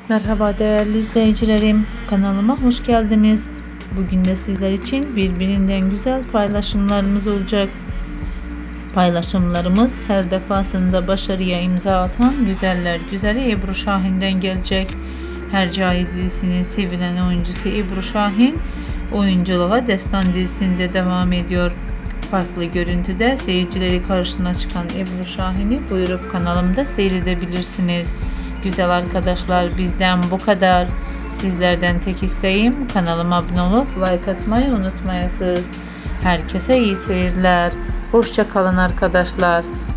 Merhaba değerli izleyicilerim, kanalıma hoş geldiniz. Bugün de sizler için birbirinden güzel paylaşımlarımız olacak. Paylaşımlarımız her defasında başarıya imza atan güzeller güzeli Ebru Şahin'den gelecek. Hercai dizisinin sevilen oyuncusu Ebru Şahin oyunculuğa Destan dizisinde devam ediyor. Farklı görüntüde seyircileri karşısına çıkan Ebru Şahin'i buyurup kanalımda seyredebilirsiniz. Güzel arkadaşlar, bizden bu kadar. Sizlerden tek isteğim kanalıma abone olup like atmayı unutmayasınız. Herkese iyi seyirler. Hoşça kalın arkadaşlar.